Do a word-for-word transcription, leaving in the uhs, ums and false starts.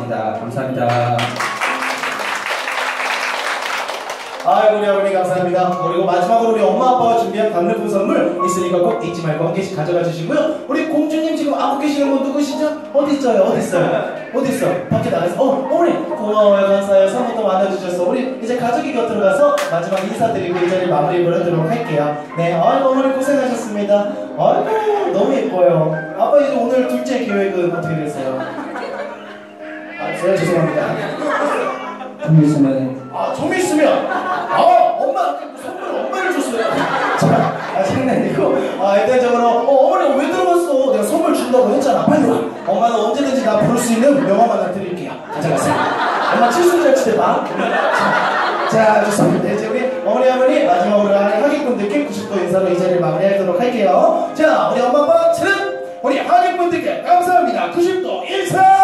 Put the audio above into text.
하겠습니다. 감사합니다. 아이고 우리 어머니 감사합니다. 그리고 마지막으로 우리 엄마 아빠가 준비한 강릉풍 선물 있으니까 꼭 잊지 말고 한 개씩 가져가 주시고요. 우리 공주님 지금 안고 계시는 분 누구시죠? 어디 있어요? 어디 있어요? 어디 있어? 밖에 나가서 어 어머니 고마워요 감사해요. 선물도 만나주셔서 우리 이제 가족이 곁으로 가서 마지막 인사드리고 이 자리 마무리 하도록 할게요. 네, 아이고 어머니 고생하셨습니다. 아이고 너무 예뻐요. 아빠 이제 오늘 둘째 계획은 어떻게 되세요? 아, 제가 죄송합니다. 좀 있으면 아, 좀 있으면 아, 엄마 선물 엄마를 줬어요. 자, 아, 장난이고 아, 일단적으로 어, 어머니 왜 들어갔어? 내가 선물 준다고 했잖아. 빨리 와. 엄마는 언제든지 나 부를 수 있는 명함 하나 드릴게요. 가져가세요. 엄마 칠순절치대 봐. 자, 자, 좋습니다. 이제 우리 어머니 아버니 마지막으로 하객분들께 구십 도 인사로 이 자리를 마무리하도록 할게요. 자, 우리 엄마 아빠 참 우리 하객분들께 감사합니다. 구십 도 인사.